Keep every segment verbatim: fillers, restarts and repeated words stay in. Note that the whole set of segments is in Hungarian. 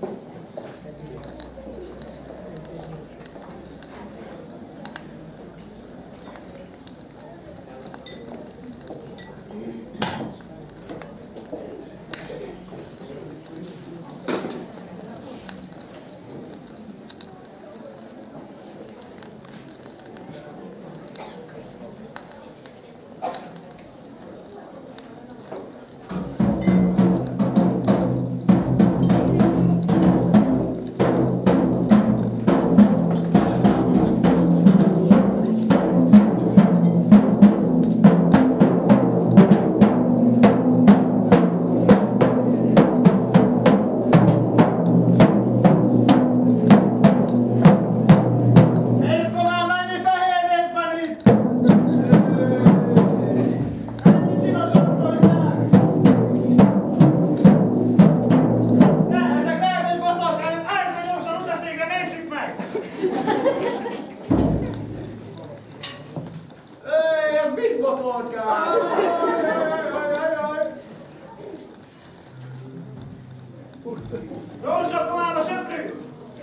Gyorsabb, tovább a söprű!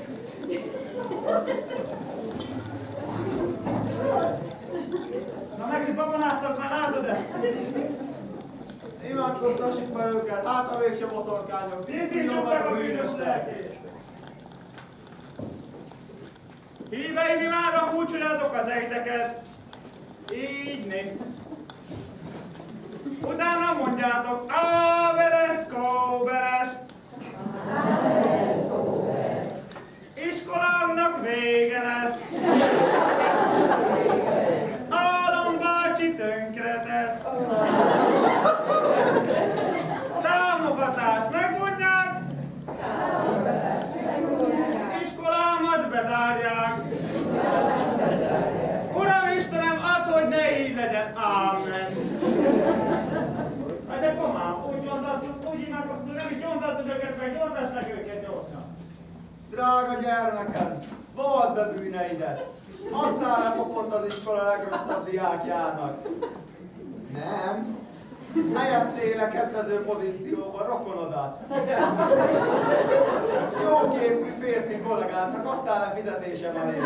Na megint babonáztak már, látod-e? Imádkoztassuk be őket, hát a mégsem boszorkányok. Tisztítsuk meg a bűnös lelkét! Híveim, imádva búcsújátok az ejteket. Így né. Utána mondjátok, a veres, kó veres. Iskolánknak vége lesz. Ádám bácsi tönkre tesz. Támogatást megmondják. Iskolámat bezárják. Uram Istenem, add, hogy ne így legyen. Ámen. De komám, úgy gyontatjuk, úgy imádkoztunk, nem is gyontatod őket meg, gyontasd meg őket gyorsan. Drága gyermekem, vald be bűneidet! Adtál-e pofont az iskola legrosszabb diákjának? Nem. Helyeztél-e kedvező pozícióba rokonodat? Jóképű férfi kollégának adtál-e fizetésemelést?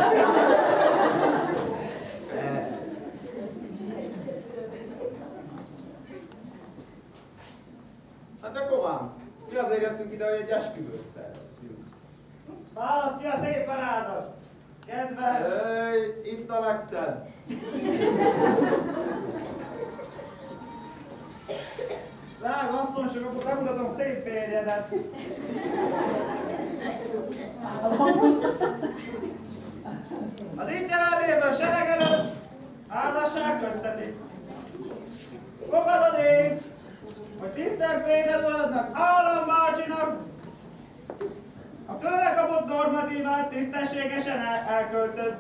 Hát de komám, mi azért jöttünk ide, hogy egy esküvőt szervezzünk. Válasz ki a szép parádat! Kedves! Öj, itt a legszebb! Drága asszonyság, akkor bemutatom Shakespeare-jedet. Az itt jelenlévő sereg előtt házasság köttetik. Fogadod én, hogy tisztelt véded uradnak, állambácsinak a tőle kapott normatívát tisztességesen el elköltöd.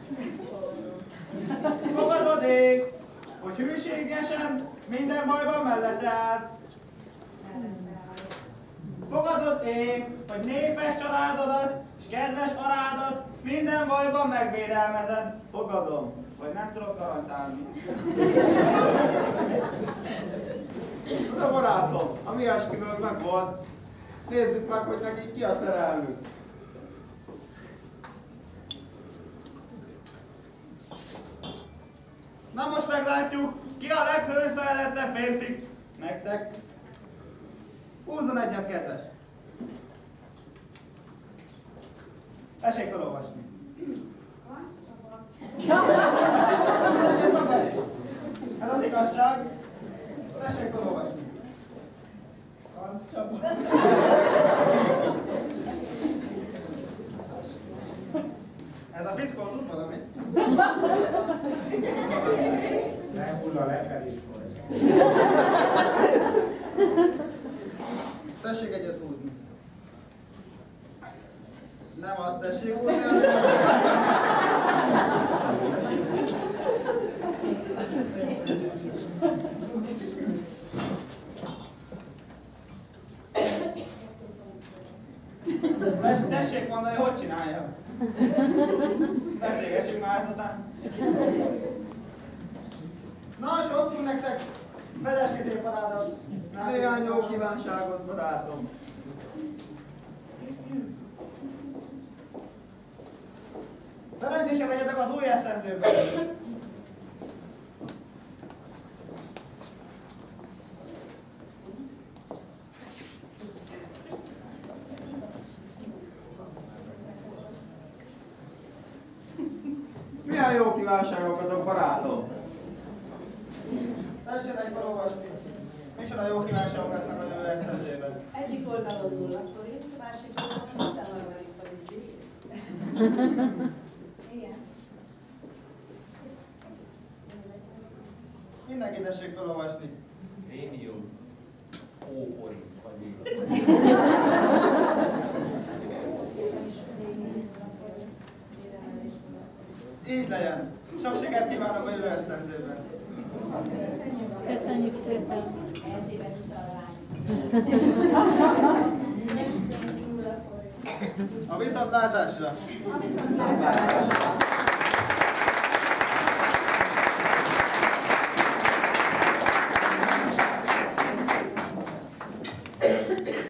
Fogadod én, hogy hűségesen minden bajban mellette állsz. Fogadod én, hogy népes családodat és kedves arádat minden bajban megvédelmezed. Fogadom. Vagy nem tudok garantálni. De barátom, a mi esküvőnk meg volt. Nézzük meg, hogy nekik ki a szerelmük. Na most meglátjuk, ki a leghőszerettebb férfi nektek. Húzzon egyet, kedves. Tessék felolvasni. Ez az igazság. Tessék felolvasni. Franc Csaba. Ez a fickó tud valamit? Nem hull a lefelé is volt. Tessék egyet húzni. Nem azt tessék húzni, hanem... Tessék mondani, hogy csinálja. Beszélgessünk már ezután. Na, és hoztunk nektek fedeskizé parádat. Néhány jó kívánságot, barátom. Szerencsések legyetek az új esztendőben! Milyen jó kívánságok azok, barátom? Tessenek felolvasni. Micsoda jó kívánságok lesznek a jövő esztendőben. Egyik oldalon nulla forint, a másik oldalon huszonharmadik forint. Igen. Mindenki tessék felolvasni. Rémium. Óforint vagy így. Így legyen. Sok sikert kívánok a jövő esztendőben. Köszönjük szépen! A viszontlátásra! A viszontlátásra!